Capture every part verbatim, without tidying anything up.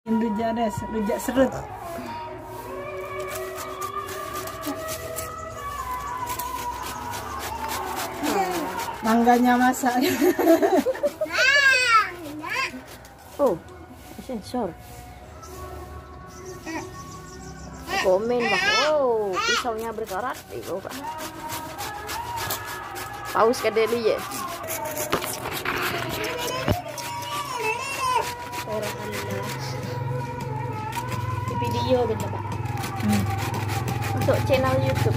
Rujak des, rujak serut. Mangganya masak. Oh, sensor. Komen bah. Oh, pisaunya berkarat. Itu pak. Paus ke dulu ya. Orang Allah. Di video bener pak. Hmm. Untuk channel YouTube.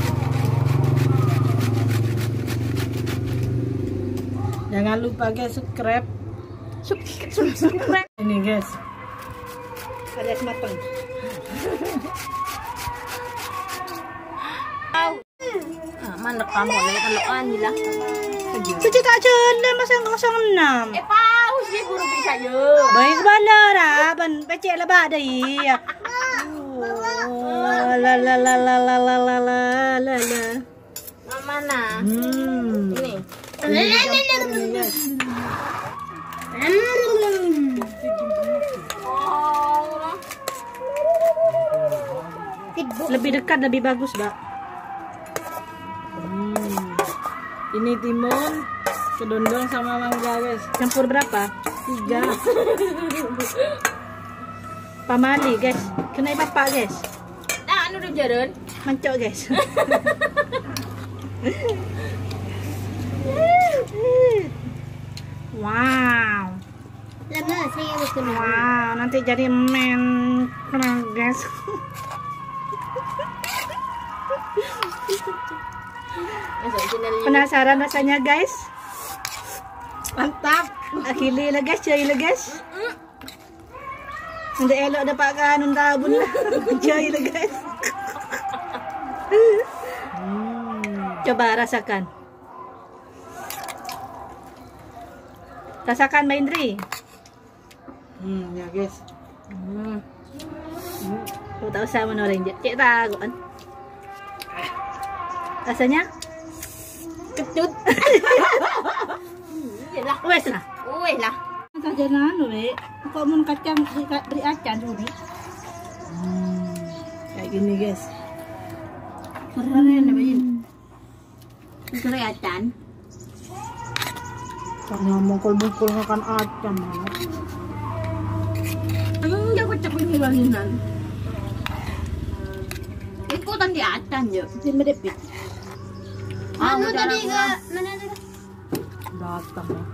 Jangan lupa guys subscribe. Subscribe. Ini guys. Alias matang. Ah, mandek kamu nih, mandekan hilang. Suci tak jelas masa kosong enam. Eh paus sih buru bisa je. Baik benar ah, ban pecek lebah deh. Oh, la la la la la la la la la la. Mana? Hmm. Ini. Lebih dekat lebih bagus, Mbak. Hmm. Ini timun, kedondong sama mangga, guys. Campur berapa? Tiga. Pamali, guys. Kena bapak, guys. Nah, anu udah jalan. Mancok, guys. Wow. Lama saya bukan. Wow, nanti jadi men, guys. Penasaran rasanya, guys? Mantap. Akhirnya lah, guys. Cari lah, guys. Udah elok dapat kan unta bun lah. Cari lah, guys. Coba rasakan. Rasakan Mbak Indri. Hmm, ya guys. Hmm. Aku tak usah menoreng je. Cik tahu kan. Rasanya kecut. Iyalah. Wes lah. Wes lah. Saja nanu we. Kok mun kacang beri acan sudah. Hmm. Kayak gini guys. Keren ya bayin. Keren acan. Karena mukul-mukul makan acan banget. Hmm, dia kocak ini banginan. Ikutan di acan je. Di medepit. Anu tadi ke mana tadi? Datang ya.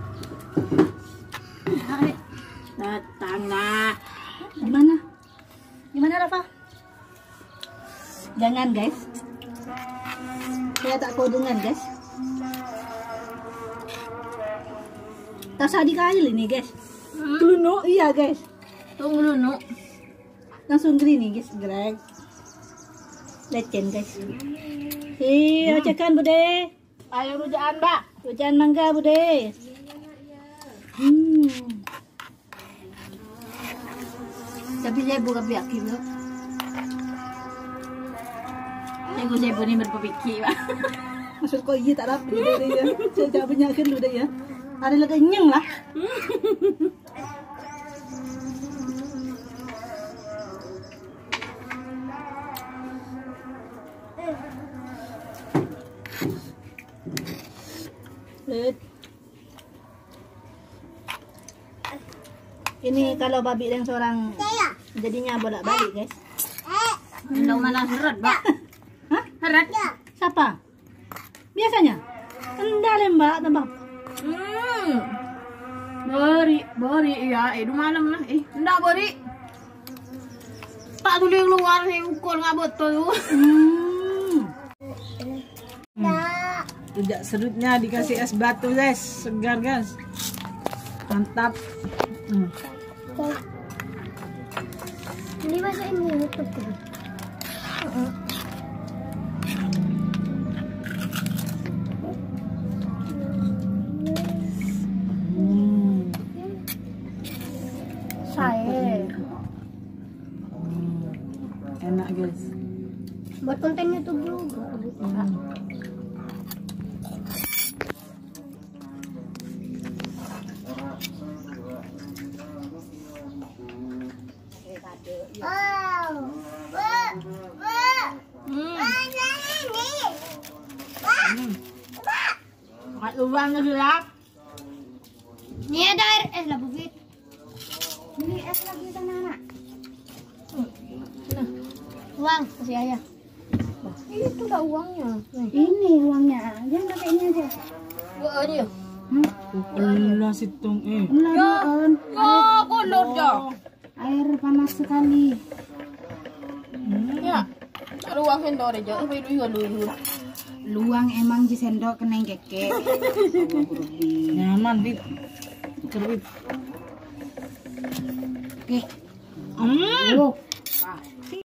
Datang lah. Gimana? Gimana Rafa? Jangan guys. Saya tak kodungan guys. Tasadi kail ini guys. Hmm? Luno iya guys. Tunggu dulu. Langsung gini guys, Greg. Lecen guys. Ih, hmm. Ocekan Bude. Ayo rujakan, Mbak. Rujaan mangga Bude. Hmm. Tapi saya bukan pihak gitu. Saya gue saya punya berpikir, Pak. Maksud kau iya tak rapi deh ya. Saya tak banyakin dulu deh ya. Ada lagi nyeng lah. Ini kalau babi yang seorang jadinya bolak-balik guys. Tidak mana seret, Mbak. Hah? Seret? Siapa? Biasanya? Enggak leh Mbak, tambah. Hmm. Beri, beri ya. Eh, du malam lah. Eh, enggak beri. Tak boleh keluar saya ukur nggak betul. Hmm. Hmm. Rujak serutnya dikasih es batu guys, segar guys. Mantap. Hmm. Ini masukin di YouTube tuh. Uh-uh. Hmm. Saya. Hmm. Enak guys. Buat konten YouTube juga. Hmm. Hmm. Makan uangnya silap. Ini ada air es lah, Bu Fit. Ini es lagi sama anak. Nah, Uang, kasih ayah. Itu dah uangnya. Ini uangnya. Jangan pakai ini aja. Buat aja. Allah situng eh. Laluan. Oh, kolor dah. Air panas sekali. Ya. Ada uang sendok aja. Apa itu juga dulu. Luang emang di sendok kena keke. Nyaman Fit. Kerwit. Oke. Hmm. Oh.